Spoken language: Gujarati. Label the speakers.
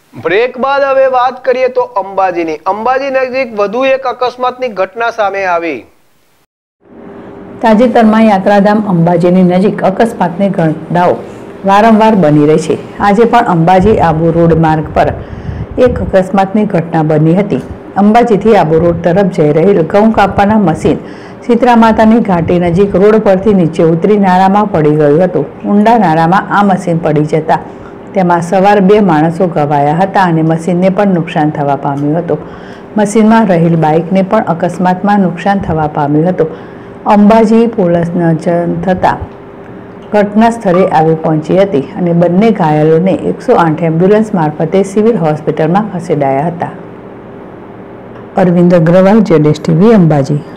Speaker 1: બ્રેક બાદ હવે વાત કરીએ તો અંબાજીની. અંબાજી નજીક વધુ એક અકસ્માતની ઘટના સામે આવી.
Speaker 2: તાજેતરમાં યાત્રાધામ અંબાજીની નજીક અકસ્માતની ઘટનાઓ વારંવાર બની રહી છે. આજે પણ અંબાજી આબુ રોડ માર્ગ પર એક અકસ્માતની ઘટના બની હતી. અંબાજીથી આબુ રોડ તરફ જઈ રહેલ ઘઉં કાપવાના મશીન શીતળા માતાની ઘાટી નજીક રોડ પરથી નીચે ઉતરી નાળામાં પડી ગયું હતું. ઊંડા નાળામાં આ મશીન પડી જતા તેમાં સવાર 2 માણસો ઘવાયા હતા અને મશીનને પણ નુકસાન થવા પામ્યું હતું. મશીનમાં રહેલ બાઇકને પણ અકસ્માતમાં નુકસાન થવા પામ્યું હતું. અંબાજી પોલીસ નજર થતાં ઘટના સ્થળે આવી પહોંચી હતી અને બંને ઘાયલોને 108 એમ્બ્યુલન્સ મારફતે સિવિલ હોસ્પિટલમાં ખસેડાયા હતા. અરવિંદ અગ્રવાલ, ZSTV, અંબાજી.